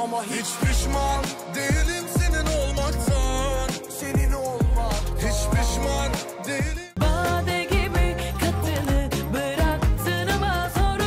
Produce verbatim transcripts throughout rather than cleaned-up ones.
ama hiç pişman değilim senin olmaktan. Senin olmak hiç pişman değilim. Bade gibi katını bıraktın ama zor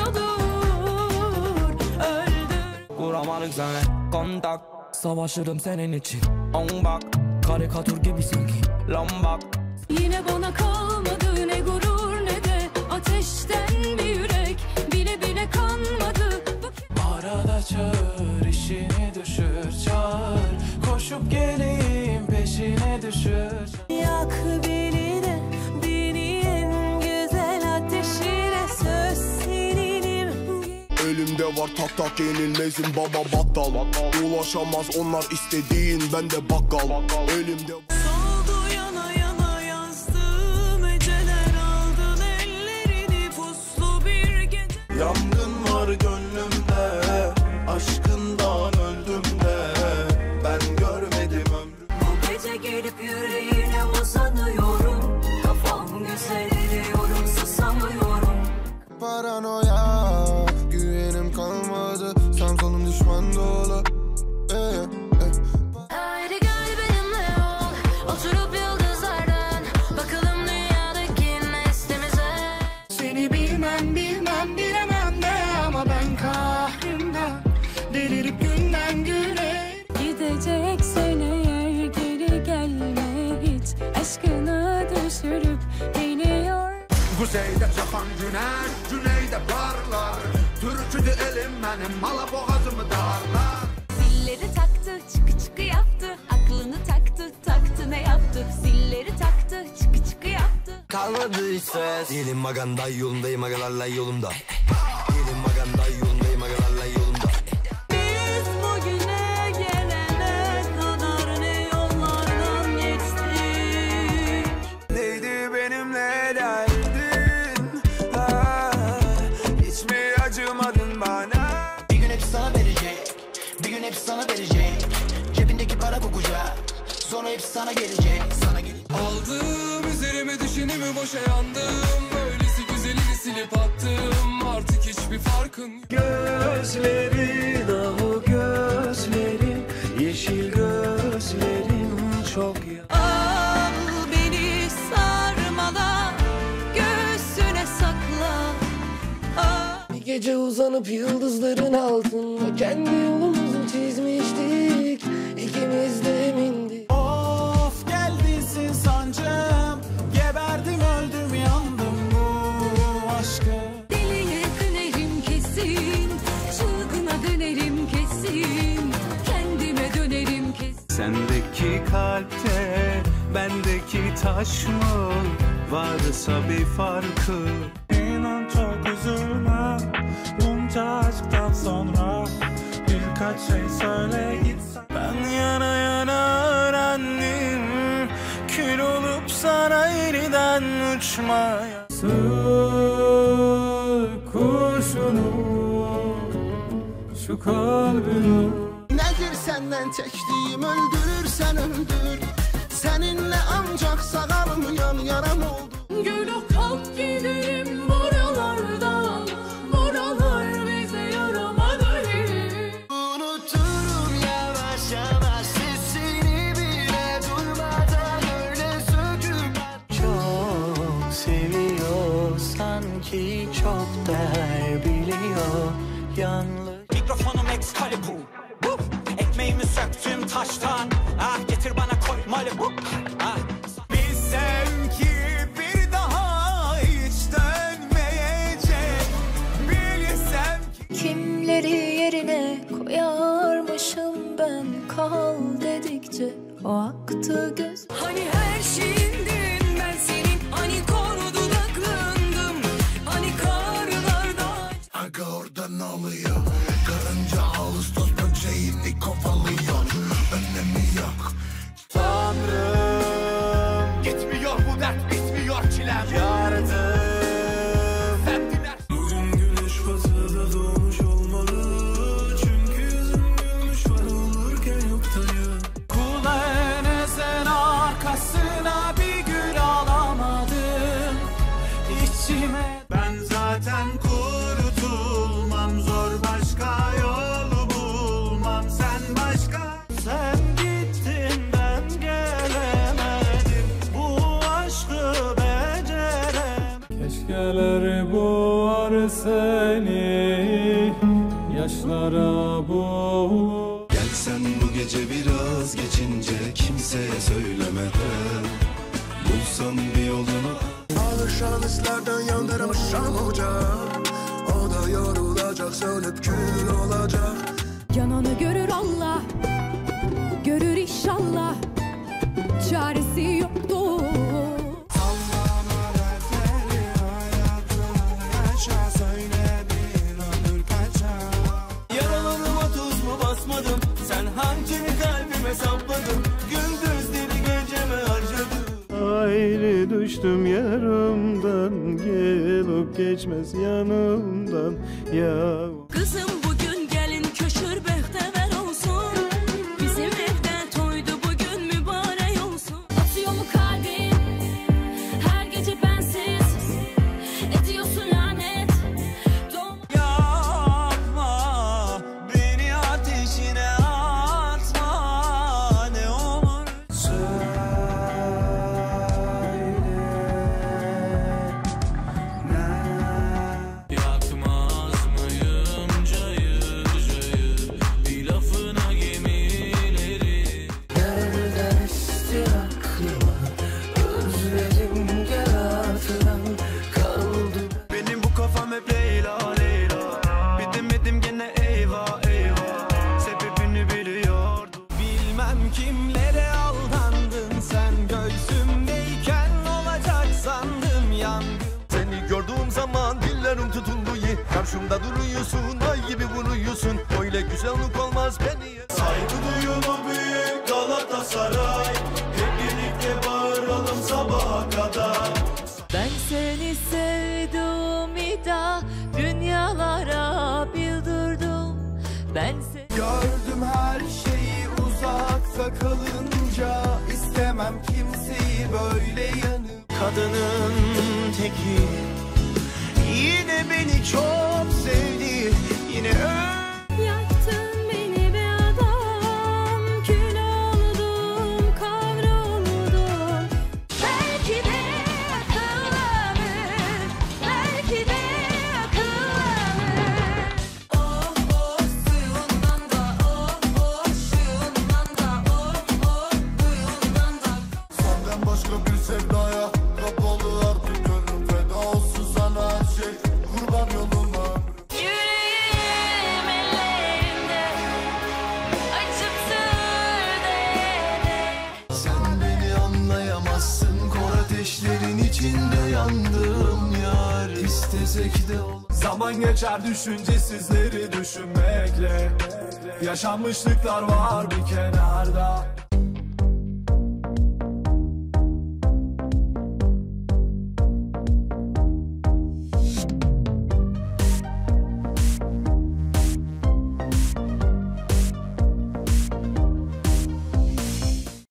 olur öldür. Kuramadık sana kontak, savaşırım senin için. On bak, karikatür gibi sanki lambak. Yine bana kalmadı ne gurur ne de ateşten bir yürek. Bile bile kanmadı. Arada çağır, işini düşür, çağır. Koşup geleyim, peşine düşür. Yak beni de, beni en güzel ateşine, söz seninim. Elimde var tak tak yenilmezim baba battal. Ulaşamaz onlar istediğin, ben de bakkal. Elimde Soldu yana yana yazdım, eceler aldın ellerini, puslu bir gece. Yangın var gönlümde, aşkından öldüm de. Ben görmedim ömrüm. Bu gece gelip yüreğine uzanıyorum. Kafam güzel ediyorum, susamıyorum. paranoya, güvenim kalmadı. Sağım solum düşman dolu. Ee, e. Haydi gel benimle ol, oturup yıldızlardan bakalım dünyadaki neslimize. Seni bilmem bilmem bilemem de, ama ben kahrimden delirip günden güne. Gideceksen eğer geri gelme hiç, aşkına düşürüp beni yor. Kuzeyde çakan güneş, güneyde parlar. Türküdü elim benim, mala boğazımı darlar. Zilleri taktı, çıkı çıkı yaptı, aklını taktı, taktı ne yaptı? Zilleri taktı, çıkı çıkı yaptı. Kalmadı hiç ses. Diyelim maganda yolundayım, agalarla yolumda. Diyelim maganda yolundayım, agalarla yolumda. Biz bugüne gelene kadar ne yollardan geçtik. Neydi benimle derdin? Ha, hiç mi acımadın bana? Bir gün hepsi sana verecek, bir gün hepsi sana verecek. Cebindeki para kokacak, sonra hepsi sana gelecek, sana gelecek. Aldım üzerime düşenimi boşa yandım. Öylesi güzelini silip attım, artık hiçbir farkın yok. Gözlerin, ah o gözlerin, yeşil gözlerin çok ya. Al beni sarmala, göğsüne sakla. Al. Bir gece uzanıp yıldızların altında kendi yolumuzu çizmiştik. İkimiz de emindik. Of geldisin sancım, geberdim öldüm yandım bu aşkı. Deliye dönerim kesin, çılgına dönerim kesin, kendime dönerim kesin. Sendeki kalpte bendeki taş mı varsa bir farkı? İnan çok üzülme bunca aşktan sonra, birkaç şey söyle gitsen. Ben yana yana öğrendim kül olup sana yeniden uçmaya. Sır kurşunu şu kalbimi. Nedir senden çektiğim, öldürürsen öldür. Seninle ancak sağalım, yan yaram oldu. Gül o kalk gidelim buralardan, buralar bize yaramadı. Unuturum yavaş yavaş sesini bile, durmadan öyle söküp. Çok seviyor sanki, çok değer biliyor yalnız. Mikrofonum Excalibur, ekmeğimi söktüm taştan. Ah getir bana koy Malibu. Ah. Bilsem ki bir daha hiç dönmeyecek. Bilsem ki Kimleri yerine koyarmışım ben, kal dedikçe o aktı göz. Hani her şeyindin ben senin, hani kor dudaklındım, hani karlarda. Aga oradan alıyor, karınca ağustos böceğini kovalıyor. Önemi yok. Tanrım, gitmiyor bu dert, bitmiyor çilem. Yardım, sen diler. Bugün güneş batıda doğmuş olmalı, çünkü yüzüm gülmüş var olurken yoktayım. Kulağına sen arkasına bir gül alamadım içime. Ben zaten kurtulmam, zor başka yolu bulmam. Sen seni yaşlara boğ. Gel sen bu gece biraz geçince kimseye söylemeden bulsan bir yolunu. Alışan hislerden yandırmışam ocağı. O da yorulacak, sönüp kül olacak. Yananı görür Allah, görür inşallah, çaresi yoktur. Yaralarıma tuz mu basmadım, sen hançeri kalbime sapladın, gündüzleri geceme harcadın. Ayrı düştüm yarımdan, gelip geçmez yanımdan ya. Kızım bugün gelin köşür behtever olsun, bizim evde toydu bugün mübarek olsun. Atıyor mu kalbin her gece bensiz, ediyorsun lanet. Yapma, beni ateşine atma, ne olur yakmaz mıyım cayır cayır bir lafına gemileri. Nereden esti aklıma, özledim gel hatıram kaldı. Benim bu kafam hep Leyla Leyla, bidemedim gene eyvah eyvah, sebebini biliyordum. Bilmem kimlere aldandın sen, göğsümdeyken olacak sandım yangın. Seni gördüğüm zaman dillerim tutuldu ye. Karşımda duruyorsun, ay gibi vuruyorsun. Öyle güzellik olmaz beni ye. Saygı duyulu büyük Galatasaray, hep birlikte bağıralım sabaha kadar. Ben seni sevdim ida, dünyalara bildirdim. Ben seni Gördüm her şeyi uzakta kalınca, istemem kimseyi böyle yanım. Kadının teki yine beni çok sevdi, yine öyle. yaktın beni be adam, kül oldum, kavruldum. Belki de akıllanır, belki de akıllanır. Oh oh suyundan da, oh oh suyundan da, oh oh suyundan da. Senden başka bir sevdaya kapalı artık gönlüm, feda olsun sana her şey, kurban yoluna. Yüreğim ellerinde, acıtır değeri. Sen beni anlayamazsın, kor ateşlerin içinde yandım yar. İstesek de ol. Zaman geçer düşüncesizleri düşünmekle, yaşanmışlıklar var bir kenarda.